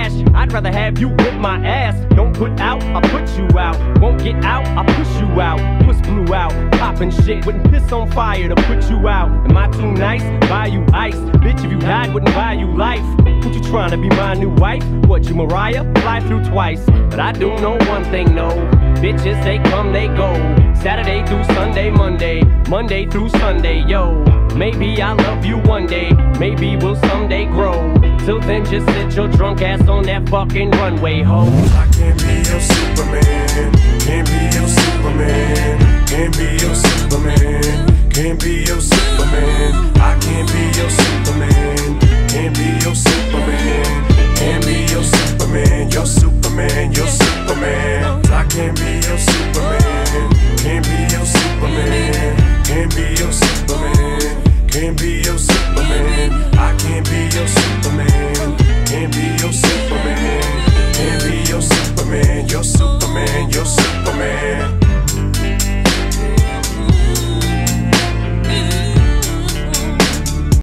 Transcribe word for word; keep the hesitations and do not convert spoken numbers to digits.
trash. I'd rather have you whip my ass. Don't put out, I'll put you out. Won't get out, I'll push you out. Puss blew out, poppin' shit. Wouldn't piss on fire to put you out. Am I too nice? Buy you ice. Bitch, if you died, wouldn't buy you life. What you trying to be my new wife? What, you Mariah? Fly through twice. But I do know one thing, no. Bitches, they come, they go. Saturday through Sunday, Monday. Monday through Sunday, yo. Maybe I'll love you one day. Maybe we'll someday grow. Till then, just sit your drunk ass on that fucking runway, ho. I can't be your Superman. Can't be your Superman. Can't be your Superman. Can't be your Superman. I can't be your Superman. Can't be your Superman. Can't be